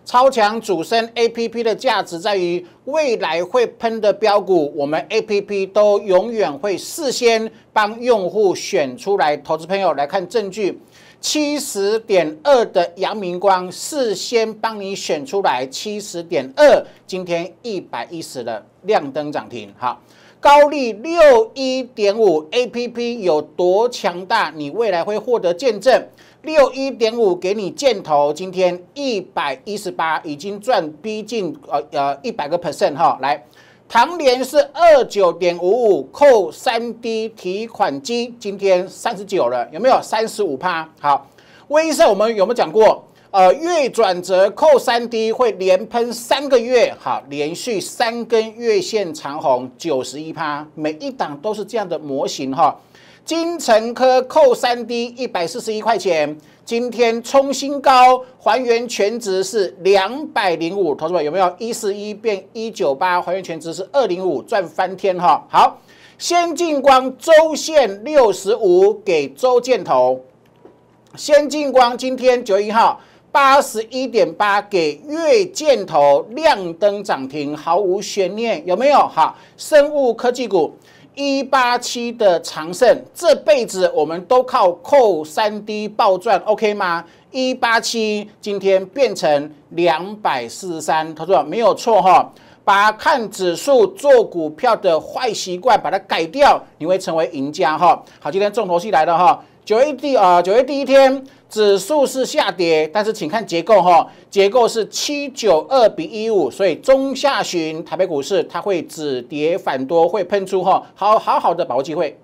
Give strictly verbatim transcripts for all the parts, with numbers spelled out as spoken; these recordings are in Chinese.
超强主升 A P P 的价值在于未来会喷的标股，我们 A P P 都永远会事先帮用户选出来。投资朋友来看证据。七十点二的阳明光事先帮你选出来，七十点二，今天一百一十了，亮灯涨停。好，高利六一点五 A P P 有多强大，你未来会获得见证。六一点五给你箭头，今天一百一十八，已经赚逼近呃呃一百个 percent 哈。来，唐联是二九点五五，扣三 D 提款机，今天三十九了，有没有三十五趴？好，威盛我们有没有讲过？呃，月转折扣三 D 会连喷三个月，好，连续三根月线长红，九十一趴，每一档都是这样的模型哈。金城科扣三 D 一百四十一块钱，今天冲新高，还原全值是两百零五，投资者有没有一四一变一九八，还原全值是二零五，赚翻天哈。好，先进光周线六十五给周箭头，先进光今天九月一号八十一点八给月箭头亮灯涨停，毫无悬念，有没有？好，生物科技股。一八七的长盛，这辈子我们都靠扣三 D 暴赚 ，OK 吗？一八七今天变成两百四十三，他说没有错哈。把看指数做股票的坏习惯把它改掉，你会成为赢家哈。好，今天重头戏来了哈。九月第啊九月第一天，指数是下跌，但是请看结构哈，结构是七九二比一五，所以中下旬台北股市它会止跌反多，会喷出哈，好好好的把握机会。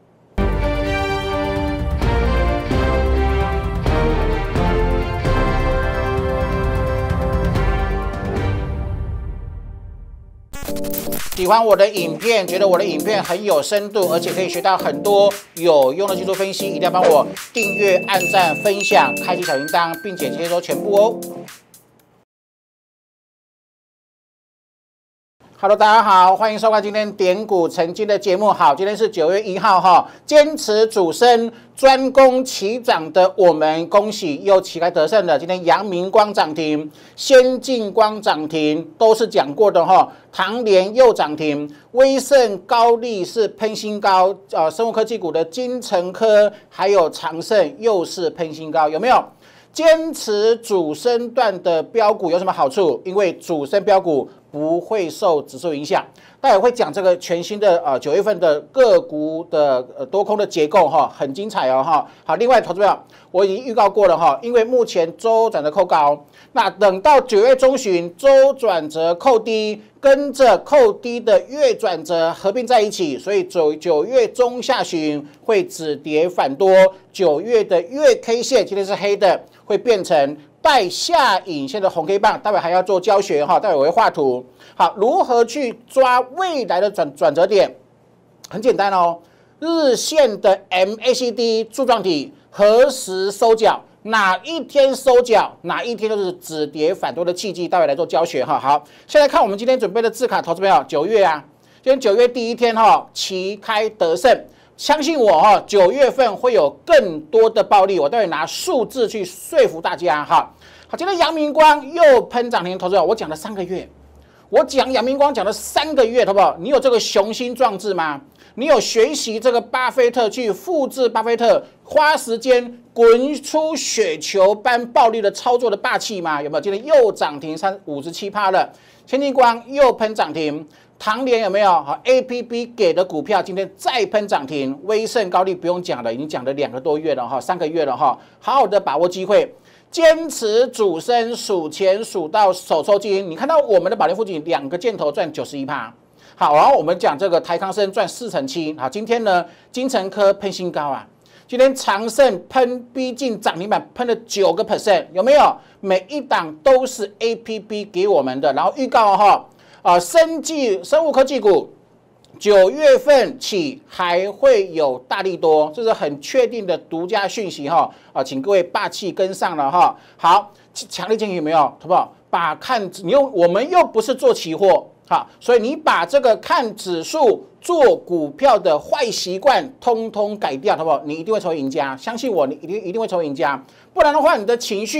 喜欢我的影片，觉得我的影片很有深度，而且可以学到很多有用的技术分析，一定要帮我订阅、按赞、分享、开启小铃铛，并且接收全部哦。Hello， 大家好，欢迎收看今天点股成金的节目。好，今天是九月一号哈，坚持主升、专攻起涨的我们，恭喜又旗开得胜了。今天阳明光涨停，先进光涨停，都是讲过的哈。唐联又涨停，威盛、高力是喷新高，呃，生物科技股的金城科还有长盛又是喷新高，有没有？坚持主升段的标股有什么好处？因为主升标股不会受指数影响。待会会讲这个全新的呃九月份的个股的呃多空的结构哈，很精彩哦哈。好，另外投资者我已经预告过了哈，因为目前周转折扣高，那等到九月中旬周转折扣低，跟着扣低的月转折合并在一起，所以九九月中下旬会止跌反多，九月的月 K 线今天是黑的，会变成带下影线的红 K 棒，待会还要做教学哈，待会我会画图。好，如何去抓未来的转转折点？很简单哦，日线的 M A C D 柱状体何时收脚？哪一天收脚，哪一天就是止跌反多的契机，待会来做教学哈。好，现在看我们今天准备的字卡，投资朋友，九月啊，今天九月第一天哈，旗开得胜。相信我哈，九月份会有更多的暴利，我待会拿数字去说服大家哈。好，今天阳明光又喷涨停，投资者，我讲了三个月，我讲阳明光讲了三个月，好不好？你有这个雄心壮志吗？你有学习这个巴菲特去复制巴菲特花时间滚出雪球般暴力的操作的霸气吗？有没有？今天又涨停三五十七趴了，先进光又喷涨停。唐联有没有？好 ，A P P 给的股票今天再喷涨停，威盛、高力不用讲了，已经讲了两个多月了哈，三个月了哈，好好的把握机会，坚持主升，数钱数到手抽筋。你看到我们的宝联富锦两个箭头赚九十一趴，好，然后我们讲这个台康生赚四成七，好，今天呢金城科喷新高啊，今天长盛喷逼近涨停板，喷了九个 percent， 有没有？每一档都是 A P P 给我们的，然后预告哈。啊，生技生物科技股九月份起还会有大利多，这是很确定的独家讯息哈。啊，请各位霸气跟上了哈。好，强烈建议有没有？好不好？把看你用我们又不是做期货，好，所以你把这个看指数做股票的坏习惯通通改掉，好不好？你一定会成为赢家，相信我，你一定一定会成为赢家。不然的话，你的情绪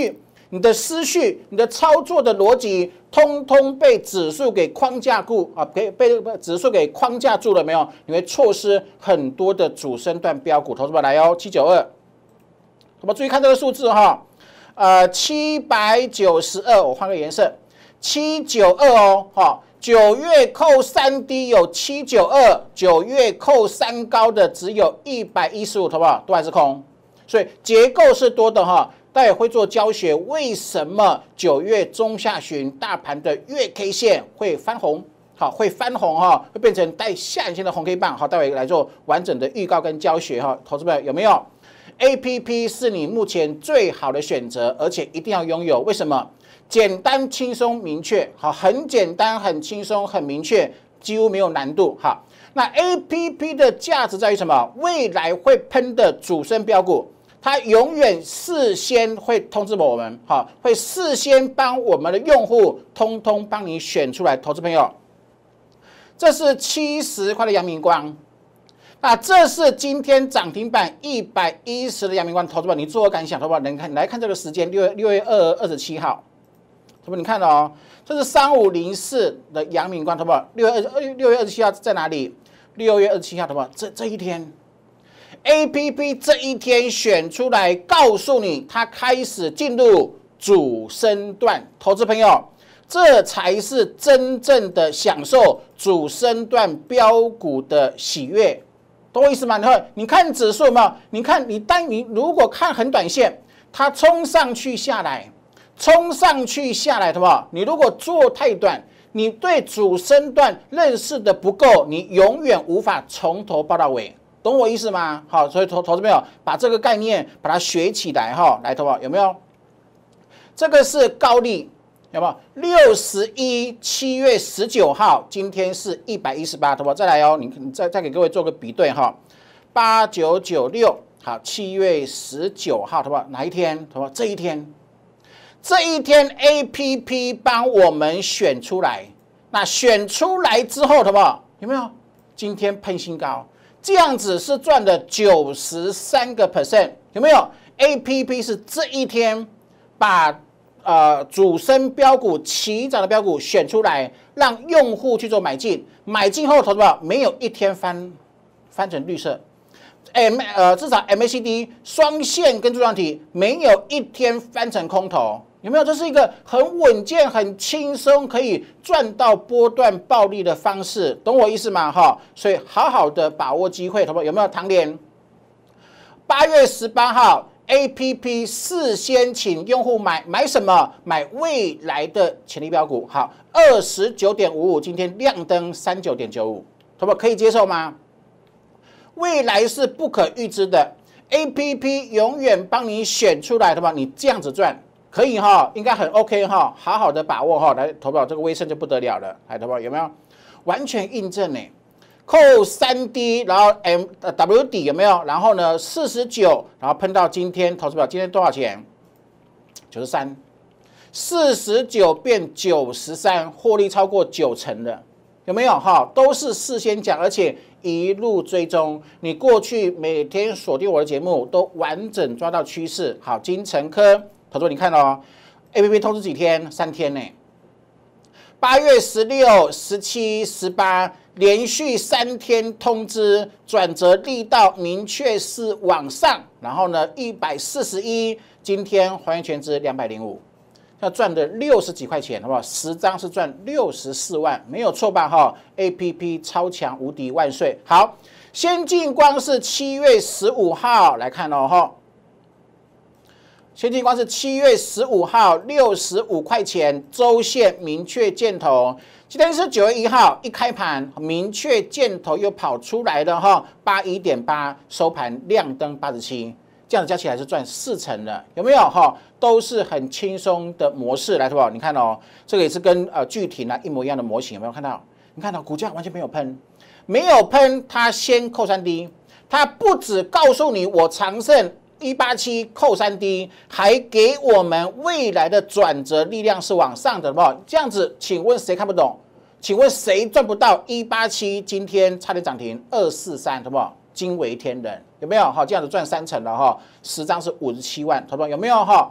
你的思绪、你的操作的逻辑，通通被指数给框架住啊，被被指数给框架住了没有？你会错失很多的主升段标股。投资者来哦，七九二，我们注意看这个数字哈，呃，七百九十二，我换个颜色，七九二哦，哈。九月扣三低有七九二，九月扣三高的只有一百一十五，好不好？都还是空，所以结构是多的哈。待会会做教学，为什么九月中下旬大盘的月 K 线会翻红？好，会翻红哈，会变成带下影线的红 K 棒。好，待会来做完整的预告跟教学哈。投资朋友有没有 ？A P P 是你目前最好的选择，而且一定要拥有。为什么？简单、轻松、明确，好，很简单、很轻松、很明确，几乎没有难度。好，那 A P P 的价值在于什么？未来会喷的主升标股，它永远事先会通知我们，好，会事先帮我们的用户通通帮你选出来。投资朋友，这是七十块的阳明光，那这是今天涨停板一百一十的阳明光。投资朋友，你作何感想？投资朋友，来看来看这个时间，六月六月二二十七号。投资，你看哦，这是三五零四的阳明光，投资，六月二六月二十七号在哪里？六月二十七号，投资，这这一天 ，A P P 这一天选出来，告诉你它开始进入主升段，投资朋友，这才是真正的享受主升段标股的喜悦，懂我意思吗？你看，你看指数嘛，你看你单你如果看很短线，它冲上去下来。冲上去下来，好不好？你如果做太短，你对主升段认识的不够，你永远无法从头报到尾，懂我意思吗？好，所以投投资朋友把这个概念把它学起来哈，来，投保有没有？这个是高利，有没有？六十一，七月十九号，今天是一百一十八，投保再来哦，你你再再给各位做个比对哈，八九九六，好，七月十九号，投保哪一天？投保这一天。这一天 A P P 帮我们选出来，那选出来之后，好不好？有没有？今天喷新高，这样子是赚了九十三个 percent， 有没有 ？A P P 是这一天把呃主升标股、起涨的标股选出来，让用户去做买进，买进后，投资者没有一天翻翻成绿色。M 呃，至少 M A C D 双线跟柱状体没有一天翻成空头，有没有？这是一个很稳健、很轻松，可以赚到波段暴利的方式，懂我意思吗？哈，所以好好的把握机会，有没有？唐联八月十八号 A P P 事先请用户买买什么？买未来的潜力标股，好，二十九点五五，今天亮灯三九点九五，可不可以接受吗？未来是不可预知的 ，A P P 永远帮你选出来的嘛，你这样子赚可以哈，应该很 OK 哈，好好的把握哈，来投保这个威盛就不得了了，来投保有没有？完全印证呢，扣三 D， 然后 M W 底有没有？然后呢四十九，然后喷到今天投资表今天多少钱？九十三，四十九变九十三，获利超过九成的。有没有哈？都是事先讲，而且一路追踪。你过去每天锁定我的节目，都完整抓到趋势。好，金城科，投资你看哦 ，A P P 通知几天？三天呢。八月十六、十七、十八，连续三天通知，转折力道明确是往上。然后呢，一百四十一，今天还原全值两百零五。要赚的六十几块钱，好不好？十张是赚六十四万，没有错吧？哈 ，A P P 超强无敌万岁！好，先进光是七月十五号来看哦，哈，先进光是七月十五号六十五块钱，周线明确箭头。今天是九月一号，一开盘明确箭头又跑出来了哈，八一点八，收盘亮灯八十七。这样子加起来是赚四成的，有没有哈？都是很轻松的模式来，好不好？你看哦，这个也是跟呃巨霆啊一模一样的模型，有没有看到？你看到股价完全没有喷，没有喷，它先扣三 D， 它不只告诉你我长胜一八七扣三 D， 还给我们未来的转折力量是往上的，好不好？这样子，请问谁看不懂？请问谁赚不到一八七？今天差点涨停二四三，好不好？惊为天人，有没有哈？这样子赚三成了哈，十张是五十七万，投保有没有哈？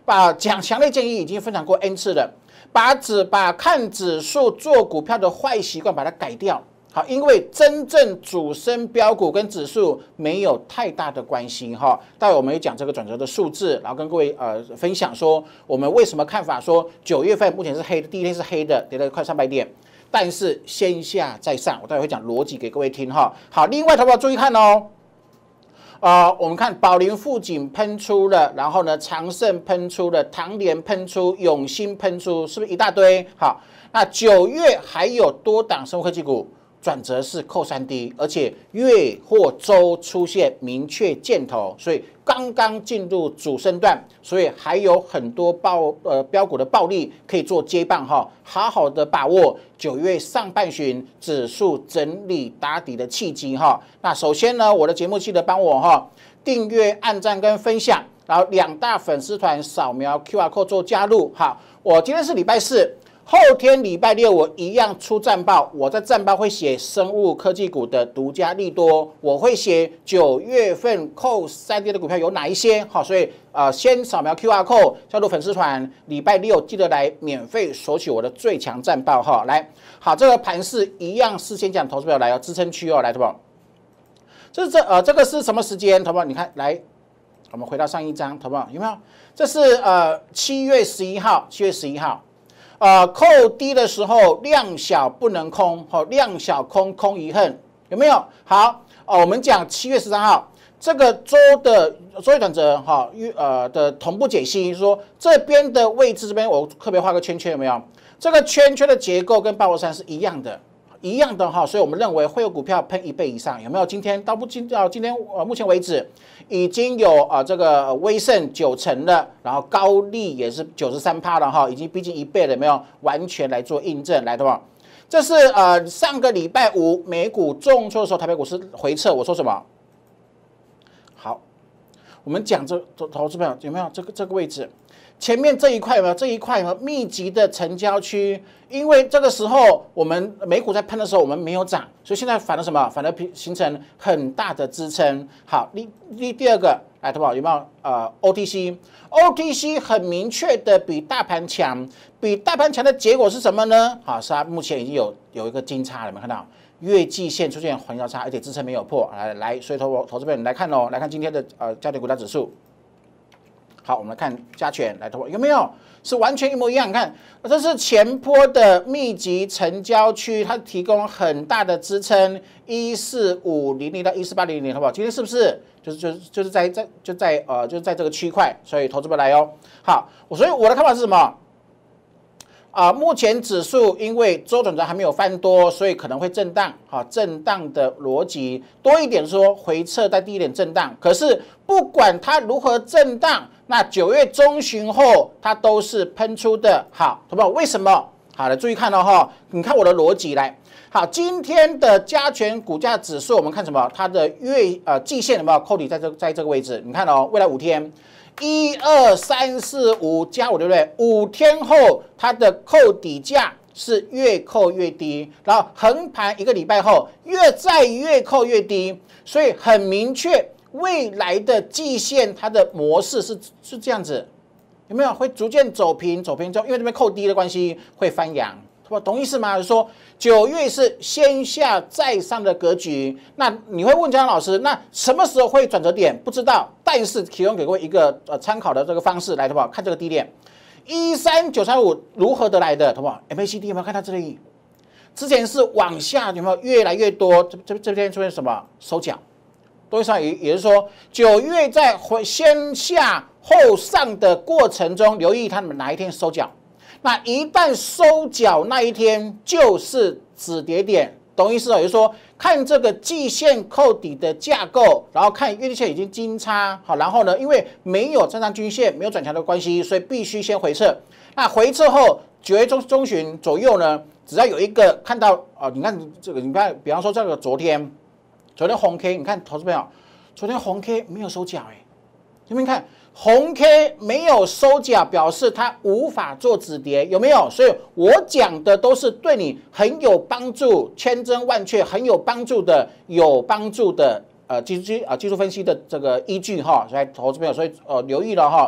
把讲强烈建议已经分享过 N 次了，把指把看指数做股票的坏习惯把它改掉。好，因为真正主升标股跟指数没有太大的关系哈。待会我们也讲这个转折的数字，然后跟各位呃分享说我们为什么看法说九月份目前是黑的，第一天是黑的，跌了快三百点，但是先下再上，我待会会讲逻辑给各位听哈。好，另外投保注意看哦。呃，我们看宝林富锦喷出了，然后呢，长盛喷出了，唐联喷出，永兴喷出，是不是一大堆？好，那九月还有多档生物科技股转折是扣三 D， 而且月或周出现明确箭头，所以刚刚进入主升段，所以还有很多爆呃标股的暴利可以做接棒哈，好好的把握九月上半旬指数整理打底的契机哈。那首先呢，我的节目记得帮我哈订阅、按赞跟分享，然后两大粉丝团扫描 Q R code 做加入。好，我今天是礼拜四。后天礼拜六我一样出战报，我在战报会写生物科技股的独家利多，我会写九月份扣三 D 的股票有哪一些，好，所以呃先扫描 Q R code 加入粉丝团，礼拜六记得来免费索取我的最强战报哈，来，好，这个盘势一样事先讲投资票来哦，支撑区哦，来，投保，这是这呃这个是什么时间，投保？你看来，我们回到上一张，投保有没有？这是呃七月十一号，七月十一号。呃，扣低的时候量小不能空，好、哦，量小空空遗恨，有没有？好，哦，我们讲七月十三号这个周的周一转折，哈、哦，呃的同步解析，说这边的位置这边我特别画个圈圈，有没有？这个圈圈的结构跟八五三是一样的，一样的哈、哦，所以我们认为会有股票喷一倍以上，有没有？今天到不今到今天呃目前为止。已经有啊、呃、这个威盛九成了，然后高利也是九十三趴了哈，已经逼近一倍了，有没有？完全来做印证，来的吧？这是呃上个礼拜五美股重挫的时候，台北股市回撤，我说什么？好，我们讲这投资票有没有这个这个位置？前面这一块有没有？这一块有没有密集的成交区？因为这个时候我们美股在喷的时候，我们没有涨，所以现在反而什么？反而形成很大的支撑。好，第第第二个来，投保有没有？呃 ，O T C，O T C 很明确的比大盘强，比大盘强的结果是什么呢？好，是它目前已经有有一个金叉了，有没有看到？月季线出现环交叉，而且支撑没有破。来来，所以投投资朋友来看哦，来看今天的呃焦点股价指数。好，我们来看加权来投保有没有？是完全一模一样。你看，这是前波的密集成交区，它提供很大的支撑，一四五零零到一四八零零，好不好？今天是不是就是就是就是在在就在呃就是在这个区块，所以投资者来哦。好，我所以我的看法是什么？啊、呃，目前指数因为周转折还没有翻多，所以可能会震荡。好，震荡的逻辑多一点说回撤，再低一点震荡。可是不管它如何震荡，那九月中旬后它都是喷出的。好，好不好？为什么？好的，注意看哦哈，你看我的逻辑来。好，今天的加权股价指数，我们看什么？它的月呃季线有没有扣底在这在这个位置？你看哦，未来五天。一二三四五加五，对不对？五天后它的扣底价是越扣越低，然后横盘一个礼拜后越再越扣越低，所以很明确，未来的季线它的模式是是这样子，有没有？会逐渐走平，走平之后，因为这边扣低的关系会翻阳，懂意思吗？就是说九月是先下再上的格局。那你会问江老师，那什么时候会转折点？不知道，但是提供给各位一个呃参考的这个方式来，好不好？看这个低点一三九三五如何得来的，好不好 ？M A C D 有没有看到这里？之前是往下，有没有越来越多？这这这边出现什么收脚？多意思也也就是说，九月在回先下后上的过程中，留意他们哪一天收脚。那一旦收脚那一天就是止跌点，懂意思哦？也就是说，看这个季线扣底的架构，然后看月季线已经金叉，好，然后呢，因为没有站上均线，没有转强的关系，所以必须先回撤。那回撤后，九月中中旬左右呢，只要有一个看到哦，你看这个，你看，比方说这个昨天，昨天红 K， 你看投资朋友，昨天红 K 没有收脚，哎，有没有看？红 K 没有收脚，表示它无法做止跌，有没有？所以我讲的都是对你很有帮助、千真万确、很有帮助的、有帮助的呃技术啊技术分析的这个依据哈。所以投资朋友，所以呃留意了哈。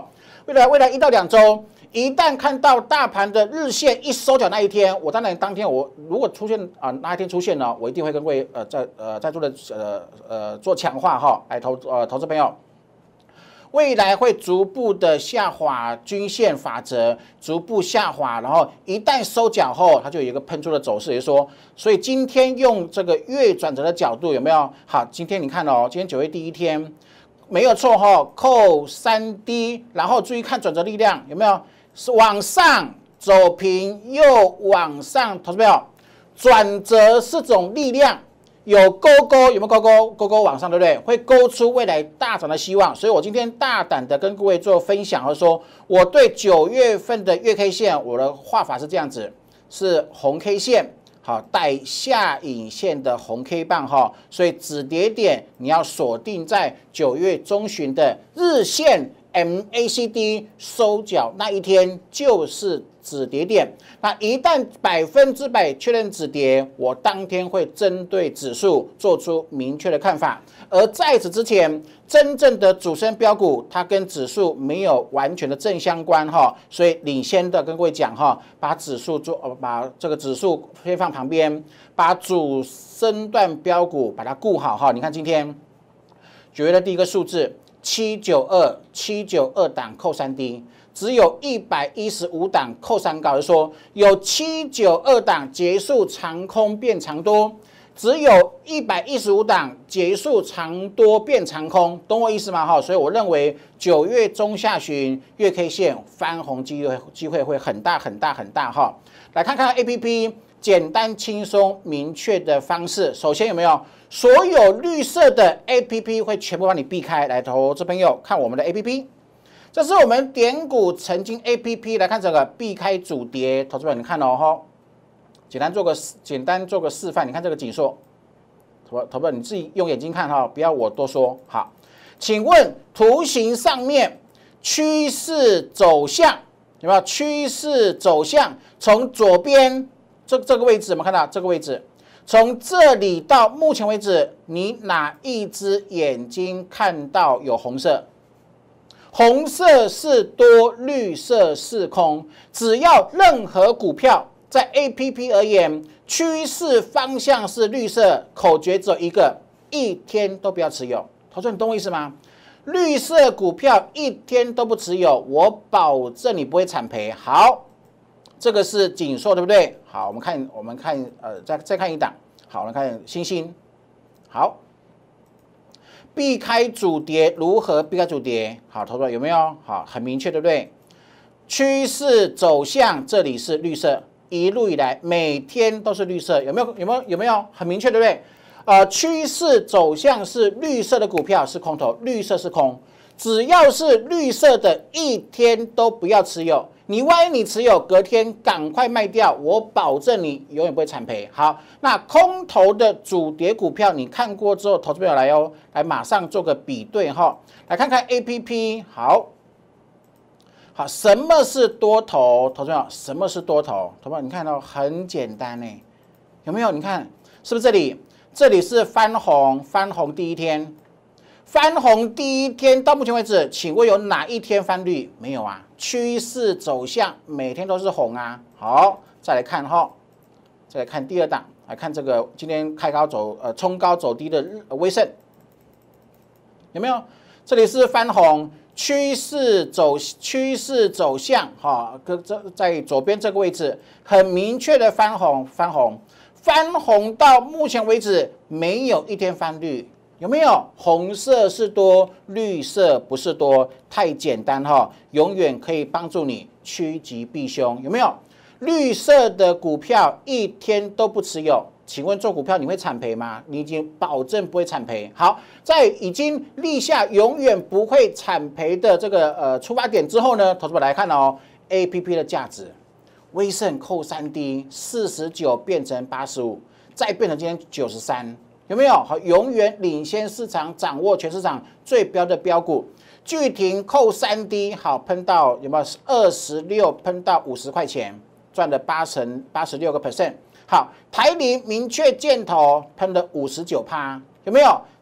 未来未来一到两周，一旦看到大盘的日线一收脚那一天，我当然当天我如果出现啊、呃、那一天出现呢，我一定会跟各位呃在呃在座的呃呃做强化哈，来投呃投资朋友。未来会逐步的下滑，均线法则逐步下滑，然后一旦收脚后，它就有一个喷出的走势，也就是说，所以今天用这个月转折的角度有没有？好，今天你看哦，今天九月第一天没有错哈、哦，扣三 D， 然后注意看转折力量有没有？是往上走平又往上，投资朋友，转折是种力量。有勾勾有没有勾勾勾勾往上，对不对？会勾出未来大涨的希望，所以我今天大胆的跟各位做分享，和说我对九月份的月 K 线，我的画法是这样子，是红 K 线，好带下影线的红 K 棒哈，所以止跌点你要锁定在九月中旬的日线 M A C D 收脚那一天就是止跌点，那一旦百分之百确认止跌，我当天会针对指数做出明确的看法。而在此之前，真正的主升标股，它跟指数没有完全的正相关哈，所以领先的跟各位讲哈，把指数做把这个指数先放旁边，把主升段标股把它顾好哈。你看今天九月的第一个数字七九二七九二档扣三 D。只有一百一十五档扣三高，就是说有七九二档结束长空变长多，只有一百一十五档结束长多变长空，懂我意思吗？哈，所以我认为九月中下旬月 K 线翻红机会机会会很大很大很大哈。来看看 A P P 简单轻松明确的方式，首先有没有所有绿色的 A P P 会全部帮你避开？来，投资朋友看我们的 A P P。这是我们点股曾经 A P P 来看这个避开主跌，投资者你看哦哈，简单做个简单做个示范，你看这个紧缩，投投资者你自己用眼睛看哈，不要我多说。好，请问图形上面趋势走向有没有？趋势走向从左边这这个位置，有没有看到这个位置？从这里到目前为止，你哪一只眼睛看到有红色？红色是多，绿色是空。只要任何股票在 A P P 而言，趋势方向是绿色，口诀只有一个：一天都不要持有。投资人，你懂我意思吗？绿色股票一天都不持有，我保证你不会惨赔。好，这个是紧缩，对不对？好，我们看，我们看，呃，再再看一档。好，我们看星星。好。避开主跌，如何避开主跌？好，投资者有没有？好，很明确，对不对？趋势走向这里是绿色，一路以来每天都是绿色，有没有？有没有？有没有？很明确，对不对？呃，趋势走向是绿色的股票是空头，绿色是空，只要是绿色的，一天都不要持有。你万一你持有，隔天赶快卖掉，我保证你永远不会惨赔。好，那空头的主跌股票你看过之后，投资朋友来哦，来马上做个比对哈，来看看 A P P。好，好，什么是多头？投资朋友，什么是多头？投资朋友，你看到很简单呢，有没有？你看是不是这里？这里是翻红，翻红第一天。翻红第一天到目前为止，请问有哪一天翻绿？没有啊，趋势走向每天都是红啊。好，再来看哈，再来看第二档，来看这个今天开高走呃冲高走低的威盛，有没有？这里是翻红，趋势走趋势走向哈，跟这在左边这个位置很明确的翻红，翻红，翻红到目前为止没有一天翻绿。有没有？红色是多，绿色不是多，太简单哈，永远可以帮助你趋吉避凶。有没有？绿色的股票一天都不持有，请问做股票你会惨赔吗？你已经保证不会惨赔。好，在已经立下永远不会惨赔的这个呃出发点之后呢，投资者来看哦 ，A P P 的价值，威盛扣三 D 四十九变成八十五，再变成今天九十三。有没有？好，永远领先市场，掌握全市场最标的标股。巨停扣三 D， 好，喷到有没有二十六？喷到五十块钱，赚了八成八十六个 percent。好，台铃明确箭头喷了五十九趴，有没有？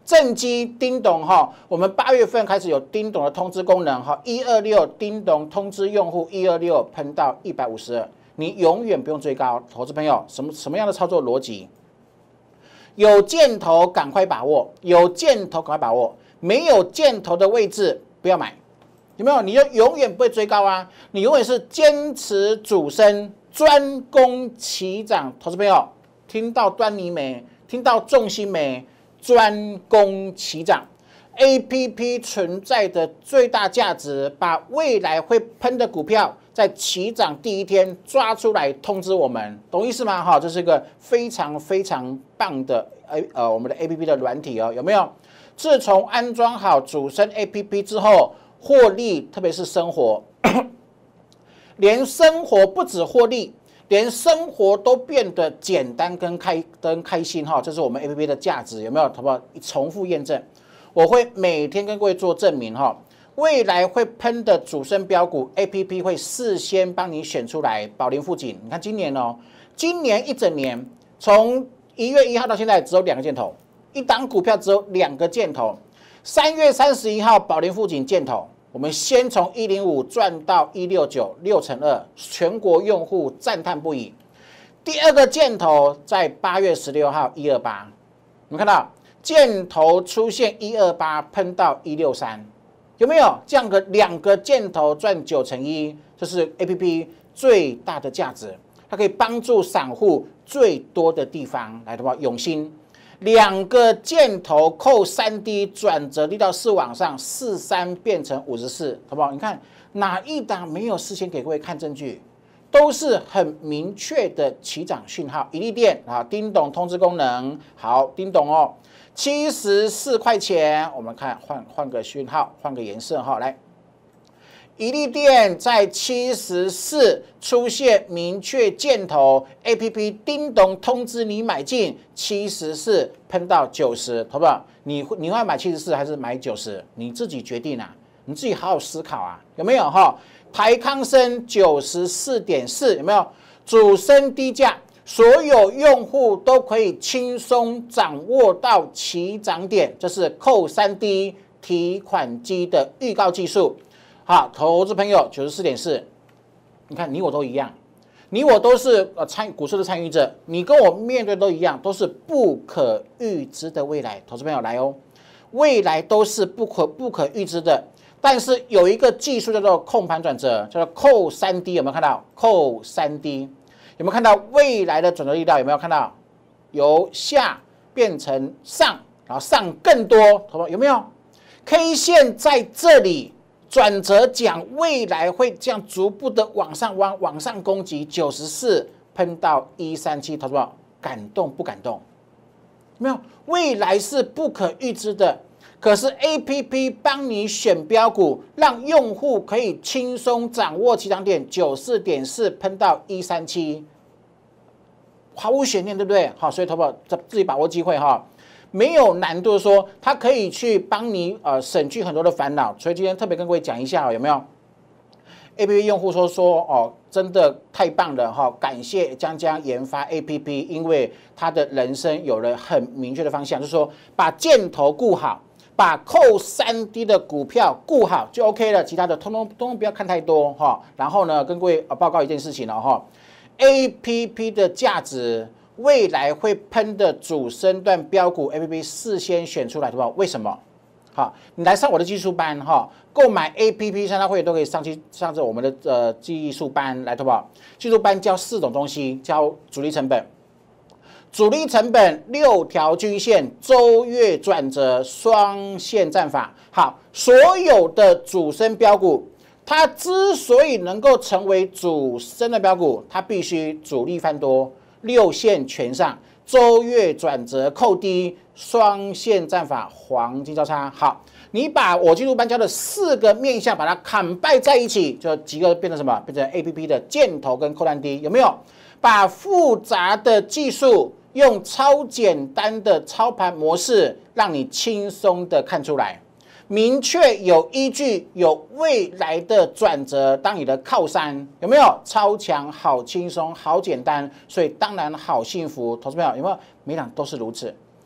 正基叮咚哈，我们八月份开始有叮咚的通知功能哈，一二六叮咚通知用户一二六喷到一百五十二，你永远不用追高，投资朋友，什么什么样的操作逻辑？有箭头赶快把握，有箭头赶快把握，没有箭头的位置不要买，有没有？你就永远不会追高啊，你永远是坚持主升，专攻齐涨，投资朋友，听到端倪没？听到重心没？专攻齐涨 ，A P P 存在的最大价值，把未来会喷的股票在起涨第一天抓出来通知我们，懂意思吗？哈，这是一个非常非常棒的 A 呃我们的 A P P 的软体哦，有没有？自从安装好主升 A P P 之后，获利，特别是生活，连生活不止获利。连生活都变得简单跟开跟开心哈，这是我们 A P P 的价值，有没有？好不好？重复验证，我会每天跟各位做证明哈。未来会喷的主升标股 A P P 会事先帮你选出来，宝林富锦。你看今年哦，今年一整年，从一月一号到现在只有两个箭头，一档股票只有两个箭头。三月三十一号宝林富锦箭头。我们先从一零五赚到一六九，六乘二，全国用户赞叹不已。第二个箭头在八月十六号一二八，你们看到箭头出现一二八，喷到一六三，有没有这样的两个箭头赚九乘一？这是 A P P 最大的价值，它可以帮助散户最多的地方来的话，永兴。两个箭头扣三 D 转折力道是往上，四三变成五十四，好不好？你看哪一档没有事先给各位看证据，都是很明确的起涨讯号。一利电啊，叮咚通知功能，好，叮咚哦，七十四块钱，我们看换换个讯号，换个颜色哈，来。一利电在七十四出现明确箭头 ，A P P 叮咚通知你买进，七十四喷到九十，好不好？你你会买七十四还是买九十？你自己决定啊，你自己好好思考啊，有没有哈？台康生九十四点四，有没有？主升低价，所有用户都可以轻松掌握到起涨点，这是扣三 D 提款机的预告技术。好，投资朋友九十四点四，你看你我都一样，你我都是呃参股市的参与者，你跟我面对都一样，都是不可预知的未来。投资朋友来哦，未来都是不可不可预知的，但是有一个技术叫做控盘转折，叫做扣三 D， 有没有看到？扣三 D 有没有看到未来的转折力道？有没有看到？由下变成上，然后上更多，投资朋友有没有 ？K 线在这里。转折讲未来会这样逐步的往上往往上攻击，九十四喷到一三七，投资者感动不感动？没有，未来是不可预知的，可是 A P P 帮你选标股，让用户可以轻松掌握起涨点，九十四点四喷到一三七，毫无悬念，对不对？好，所以投资者自己把握机会哈。没有难度，说它可以去帮你呃省去很多的烦恼，所以今天特别跟各位讲一下，有没有 ？A P P 用户说说哦，真的太棒了哈！感谢江江研发 A P P， 因为他的人生有了很明确的方向，就是说把箭头顾好，把扣三 D 的股票顾好就 OK 了，其他的通通通通不要看太多哈。然后呢，跟各位报告一件事情了哈 ，A P P 的价值。未来会喷的主升段标股 A P P 事先选出来的话，为什么？好，你来上我的技术班哈，购买 A P P 三大会员都可以上去上着我们的呃技术班来，好不好？技术班教四种东西，教主力成本，主力成本六条均线、周月转折、双线战法。好，所有的主升标股，它之所以能够成为主升的标股，它必须主力翻多。六线全上，周月转折扣低，双线战法，黄金交叉。好，你把我技术班教的四个面向，把它砍败在一起，就几个变成什么？变成 A P P 的箭头跟扣单低，有没有？把复杂的技术用超简单的操盘模式，让你轻松的看出来。明确有依据，有未来的转折当你的靠山，有没有？超强、好轻松、好简单，所以当然好幸福。投资朋友有没有？每档都是如此。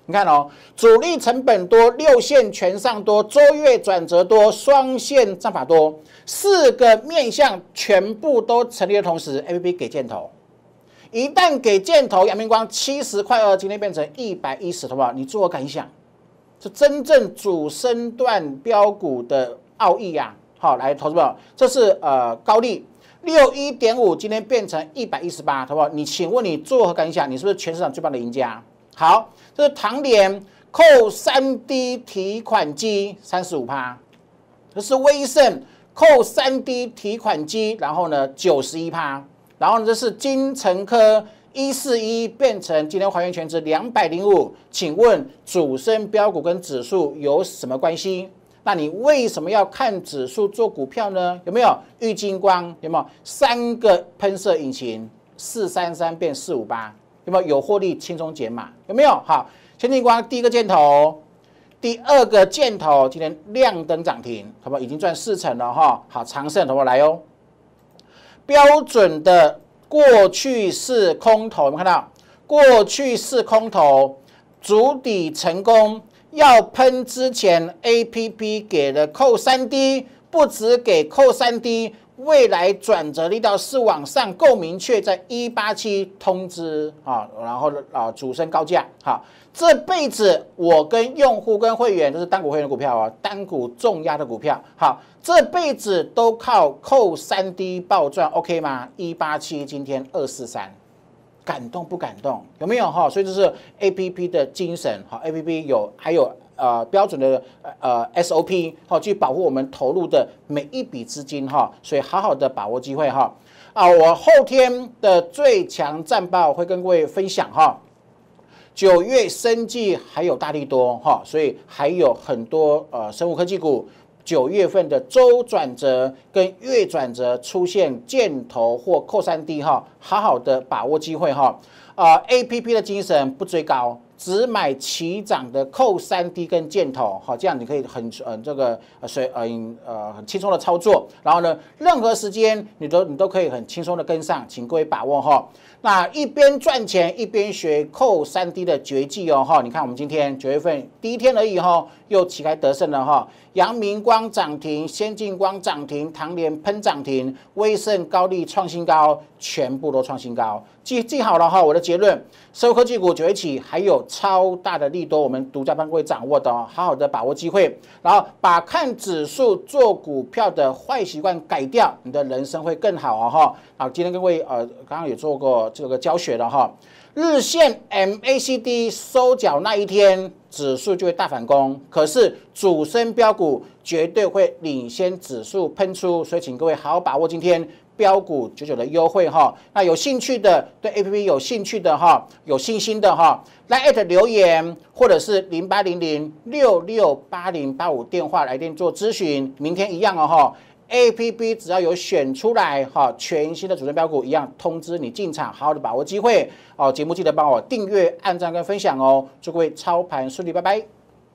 你看哦，主力成本多，六线全上多，周月转折多，双线战法多，四个面向全部都成立的同时 ，A P P 给箭头，一旦给箭头，阳明光七十块二，今天变成一百一十，好不好？你作何感想？是真正主升段标股的奥义啊！好，来，投资朋友，这是呃高利六一点五，今天变成一百一十八，好不好？你请问你作何感想？你是不是全市场最棒的赢家？好，这是唐联扣三 D 提款机三十五趴，这是威盛扣三 D 提款机，然后呢九十一趴，然后呢这是金城科一四一变成今天还原权值两百零五，请问主升标股跟指数有什么关系？那你为什么要看指数做股票呢？有没有玉晶光？有没有三个喷射引擎四三三变四五八？有没有有获利轻松减码？有没有？好，先进光第一个箭头，第二个箭头，今天亮灯涨停，好不好？已经赚四成了哈。好，长盛，好不好？来哦，标准的过去式空头，有没有看到？过去式空头筑底成功，要喷之前 A P P 给了扣三 D， 不只给扣三 D。未来转折力道是往上，够明确，在一八七通知啊，然后啊主升高价，好，这辈子我跟用户跟会员都是单股会员的股票啊，单股重压的股票，好，这辈子都靠扣三 D 暴赚 ，OK 吗？一八七今天二四三，感动不感动？有没有哈？所以这是 A P P 的精神，好 ，A P P 有还有。呃，标准的呃 S O P 好，去保护我们投入的每一笔资金哈，所以好好的把握机会哈。啊，我后天的最强战报会跟各位分享哈。九月生技还有大利多哈，所以还有很多呃生物科技股，九月份的周转折跟月转折出现箭头或扣三 D 哈，好好的把握机会哈。啊 ，A P P 的精神不追高。只买齐涨的扣三 D 跟箭头，好，这样你可以很呃这个呃随呃呃很轻松的操作，然后呢，任何时间你都你都可以很轻松的跟上，请各位把握哈。那一边赚钱一边学扣三 D 的绝技哦哈，你看我们今天九月份第一天而已哈，又旗开得胜了哈。阳明光涨停，先进光涨停，唐联喷涨停，威盛高力创新高，全部都创新高。记记好了哈，我的结论，生物科技股九月起还有超大的利多，我们独家帮各位掌握的哦，好好的把握机会，然后把看指数做股票的坏习惯改掉，你的人生会更好哦哈。好，今天各位呃刚刚也做过这个教学了哈，日线 M A C D 收脚那一天，指数就会大反攻，可是主升标股绝对会领先指数喷出，所以请各位好好把握今天标股九九的优惠哈。那有兴趣的，对 A P P 有兴趣的哈，有信心的哈，来 at 留言或者是零八零零六六八零八五电话来电做咨询，明天一样哦哈。A P P 只要有选出来哈，全新的主升标股一样通知你进场，好好的把握机会哦。节目记得帮我订阅、按赞跟分享哦。祝各位操盘顺利，拜拜。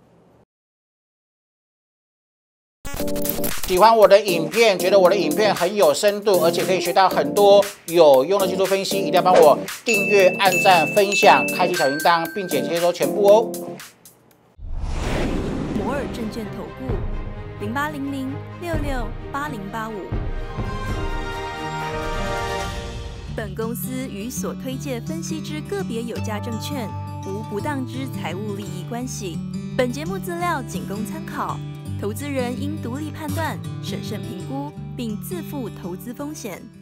喜欢我的影片，觉得我的影片很有深度，而且可以学到很多有用的技术分析，一定要帮我订阅、按赞、分享、开启小铃铛，并且接收全部哦。 摩尔证券投顾零八零零六六八零八五。本公司与所推介分析之个别有价证券无不当之财务利益关系。本节目资料仅供参考。投资人应独立判断、审慎评估，并自负投资风险。